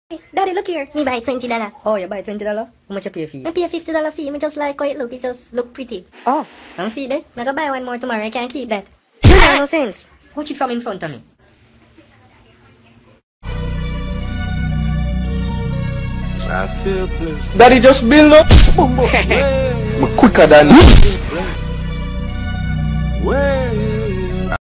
Daddy, look here. Me buy $20. Oh, you buy $20? How much you pay fee? I pay a $50 fee. Me just like how it look. It just look pretty. Oh, And see that? I go buy one more tomorrow. I can't keep that. you got no sense. Watch it from in front of me. I feel blessed. Daddy just build up. I'm quicker than you.